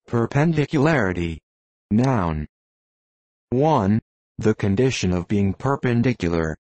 Perpendicularity. Noun. 1. The condition of being perpendicular.